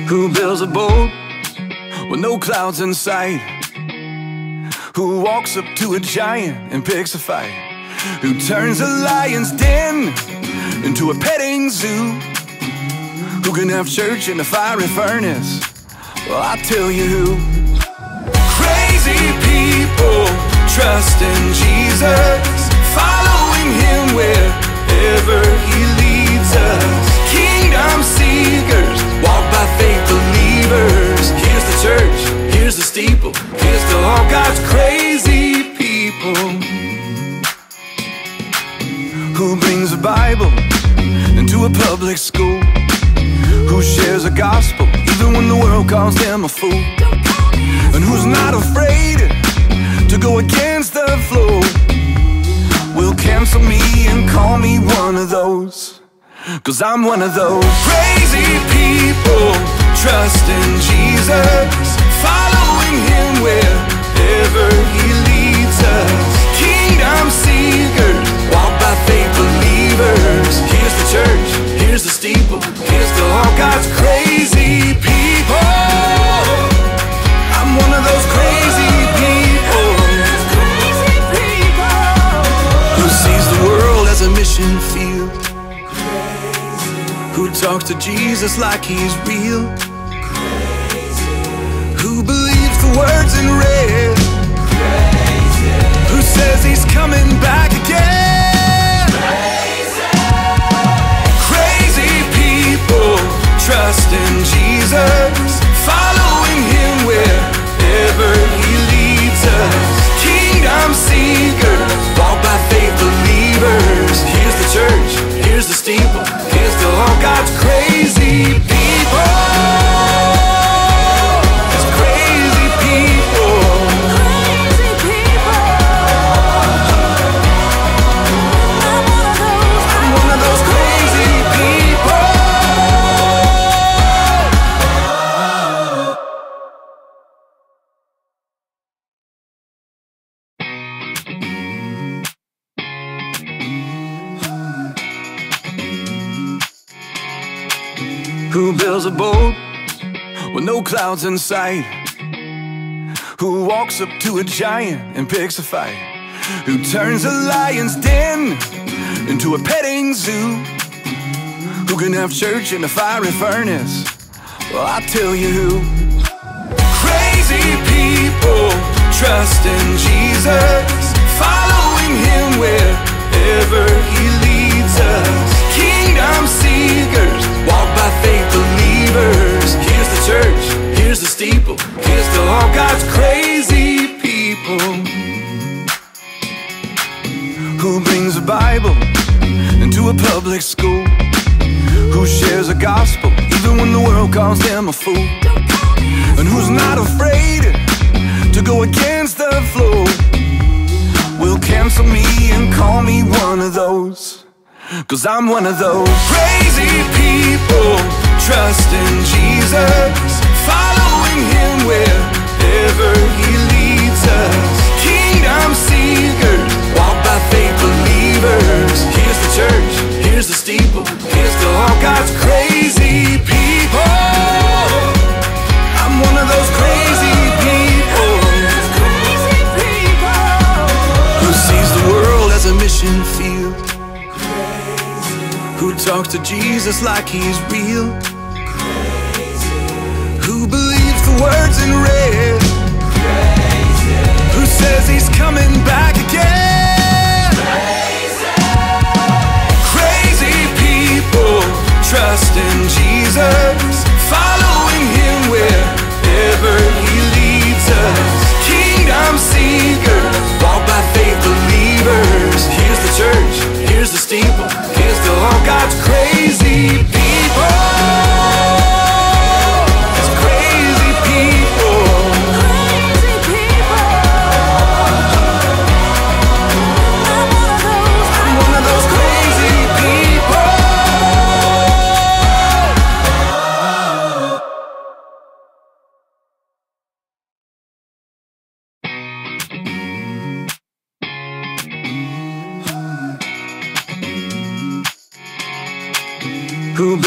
Who builds a boat with no clouds in sight? Who walks up to a giant and picks a fight? Who turns a lion's den into a petting zoo? Who can have church in a fiery furnace? Well, I'll tell you who. Crazy people trusting Jesus, following Him wherever He leads us. Kingdom seekers, walk by faith believers. Here's the church, here's the steeple, here's to all God's crazy people. Who brings a Bible into a public school? Who shares a gospel even when the world calls them a fool? And who's not afraid to go against the flow? Will cancel me and call me one of those, 'cause I'm one of those. Crazy people trusting Jesus, following Him wherever He leads us. Kingdom seekers, walk by faith believers. Here's the church, here's the steeple, here's to all God's crazy people. I'm one of those crazy people, who sees the world as a mission field, who talks to Jesus like He's real, who believes the words in red, who says He's coming back again. Crazy people trusting Jesus, following Him wherever He leads us. Kingdom seekers, walk by faith believers. Here's the church, here's the steeple, here's to all God's crazy people. It's crazy people. I'm one of those crazy people. Who builds a boat with no clouds in sight? Who walks up to a giant and picks a fight? Who turns a lion's den into a petting zoo? Who can have church in a fiery furnace? Well, I'll tell you who. Crazy people trusting Jesus, following Him wherever He leads us. Kingdom seekers, walk by faith believers. Here's the church, here's the steeple, here's to all God's crazy people. Who brings a Bible into a public school? Who shares a gospel even when the world calls them a fool? And who's not afraid to go against the flow? Will cancel me and call me one of those, 'cause I'm one of those. Crazy people trusting Jesus, following Him wherever He leads us. Kingdom seekers, walk by faith believers. Here's the church, here's the steeple, here's to all God's crazy people. I'm one of those crazy people, who sees the world as a mission field, who talks to Jesus like He's real, who believes the words in red, who says He's coming back again. Crazy people trusting Jesus, following Him wherever He leads us. Kingdom seekers, walk by faith believers. Here's the church, here's the steeple, here's to all God's crazy people. It's crazy people. I'm one of those crazy people. Who